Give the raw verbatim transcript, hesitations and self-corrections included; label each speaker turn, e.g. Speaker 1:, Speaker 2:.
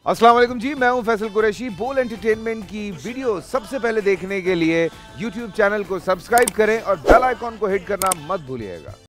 Speaker 1: अस्सलाम वालेकुम जी, मैं हूं फैसल कुरैशी। बोल एंटरटेनमेंट की वीडियो सबसे पहले देखने के लिए यूट्यूब चैनल को सब्सक्राइब करें और बेल आइकॉन को हिट करना मत भूलिएगा।